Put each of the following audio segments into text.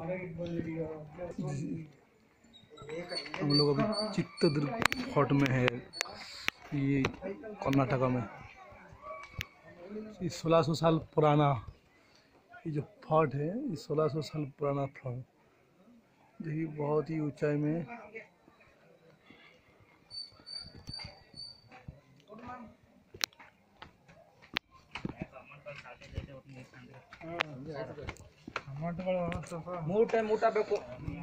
हम लोग अभी चित्रदुर्ग फोर्ट में है, ये कर्नाटका में। ये 1600 साल पुराना ये जो फोर्ट है, ये 1600 साल पुराना फोर्ट। देखिए बहुत ही ऊंचाई में। ಮೂಟೆ ಬೇಕು.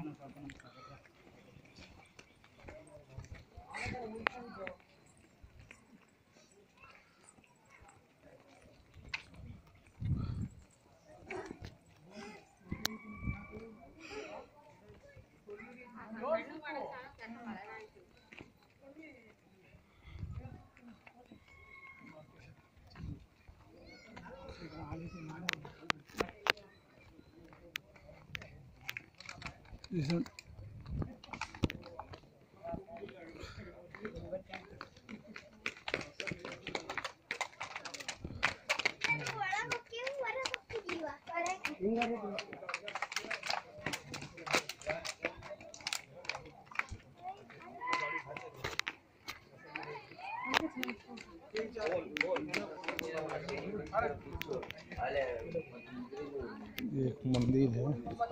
ये एक मंदिर है।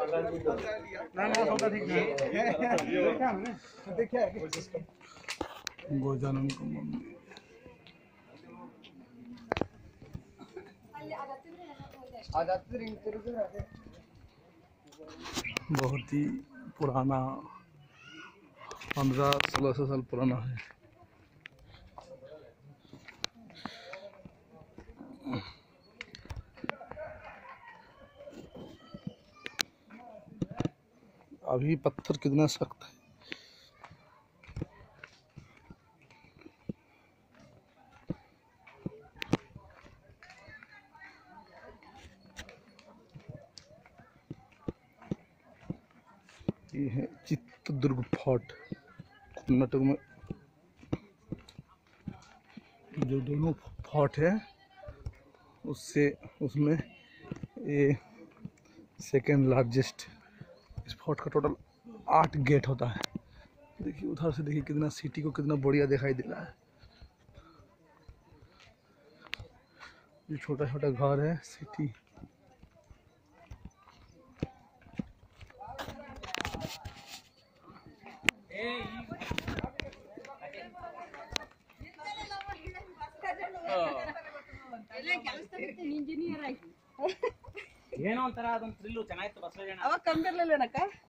गजानन का मंदिर। बहुत ही पुराना, 1500-1600 साल पुराना है। अभी पत्थर कितना सख्त है। ये है चित्रदुर्ग फोर्ट कर्नाटक में। जो दोनों फोर्ट है उसमें ये सेकेंड लार्जेस्ट। इस फोर्ट का टोटल 8 गेट होता है। देखिए उधर से देखिए कितना सिटी को कितना बढ़िया दिखाई दे रहा है। ये छोटा छोटा घर है सिटी। ಏನೋ ಒಂಥರ ಅದೊಂದು ಥ್ರಿಲ್ ಚೆನ್ನಾಗಿತ್ತು ಬಸವಣ್ಣ. ಅವಾಗ ಕಂಪ್ಯೂಟರ್ ಲೇನಕ್ಕ